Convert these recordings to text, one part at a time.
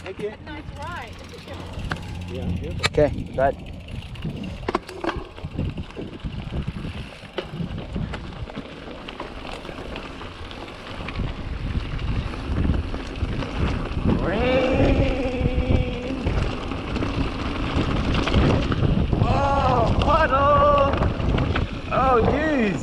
Take it. Nice ride. Yeah. Okay, go ahead. Rain. Oh, puddle. Oh, jeez.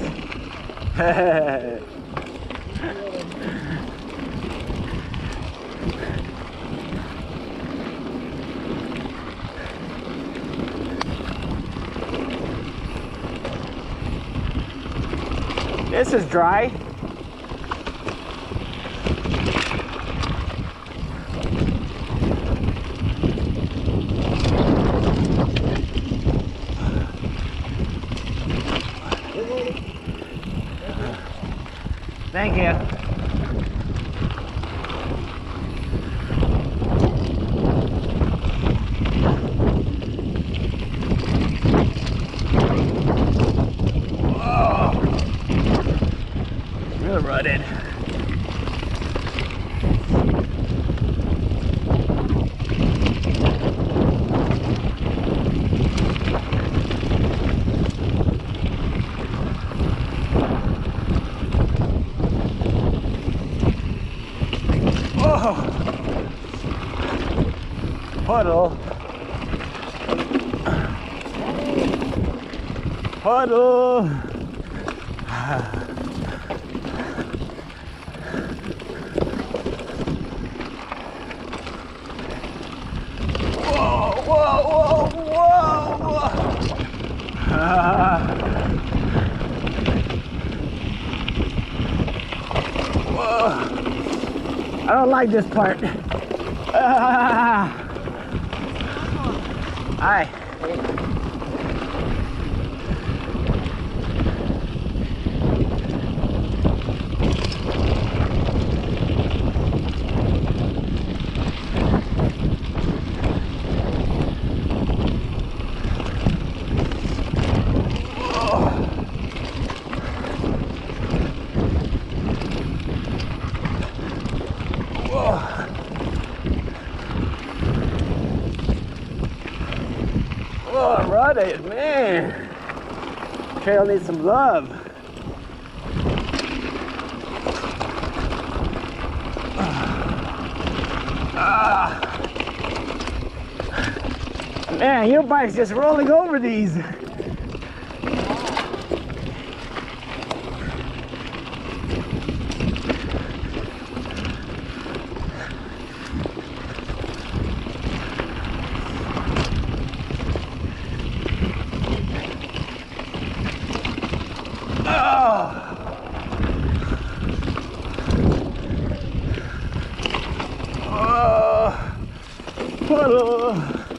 This is dry. Thank you. Oh, real rutted. Puddle. Puddle. Whoa, whoa, whoa, whoa. Whoa. I don't like this part. Hi. Oh, rutted, man. Trail needs some love. Man, your bike's just rolling over these. Puddle.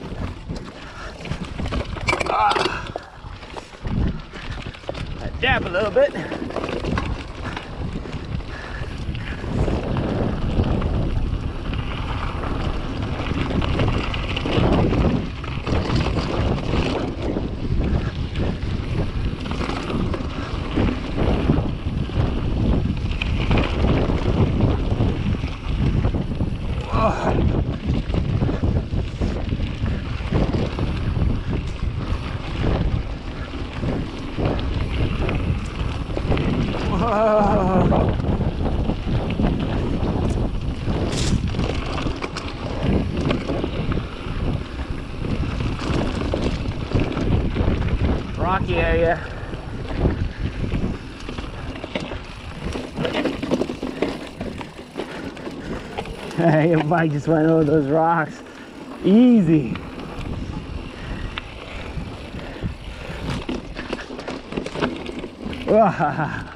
I dab a little bit. Rocky area. Your bike just went over those rocks. Easy. Wow.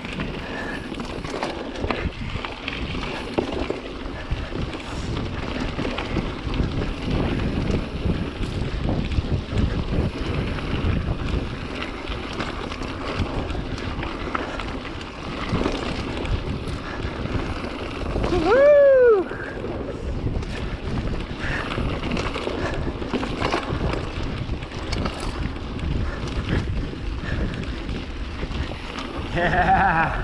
Woo! Yeah.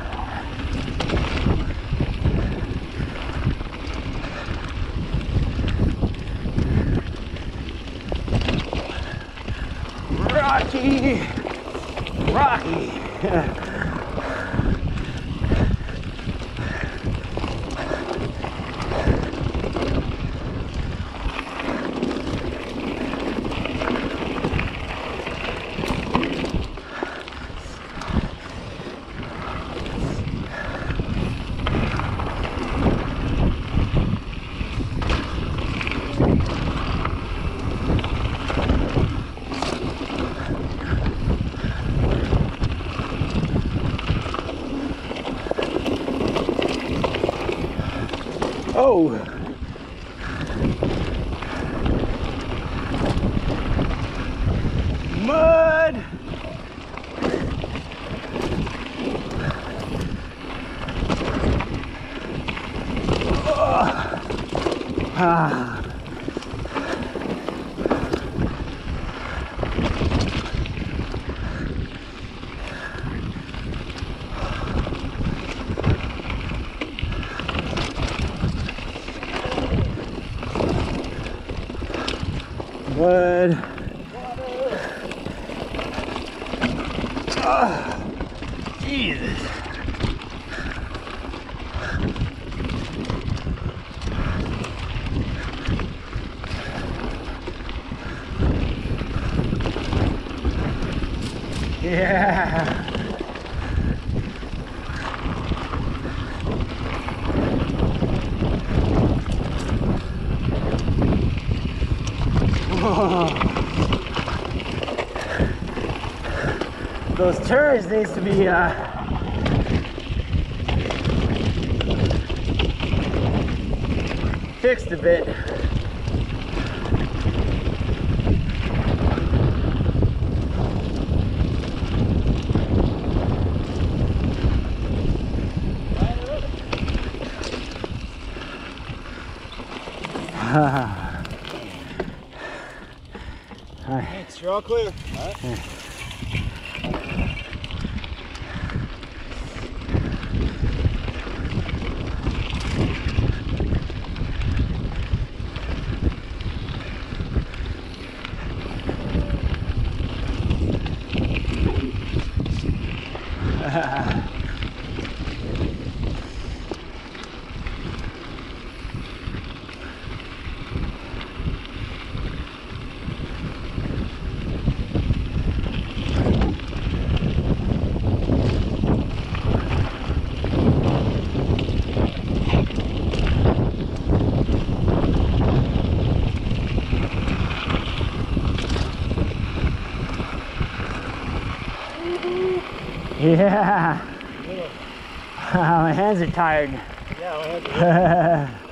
Rocky. Rocky. Oh! Mud! Oh. Ah. Mud. Oh, Jesus. Yeah. Those turns needs to be fixed a bit. Thanks, you're all clear. All right. Yeah. Yeah. My hands are tired. Yeah,